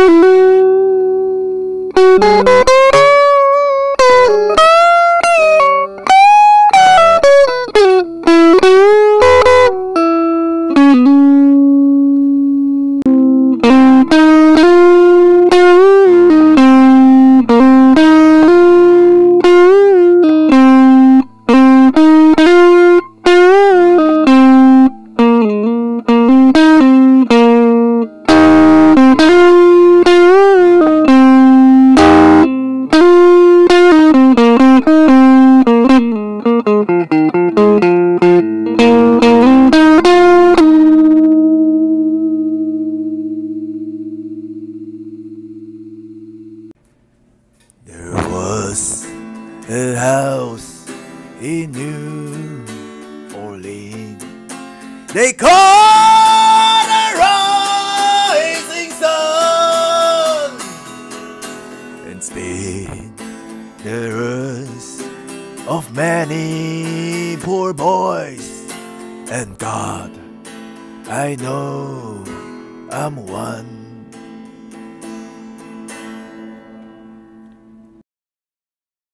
There was a house in New Orleans. They called a rising sun and spit the rust of many poor boys. And God, I know I'm one.